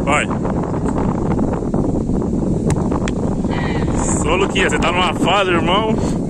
Vai. Sou Luquinha, você tá numa fase, irmão.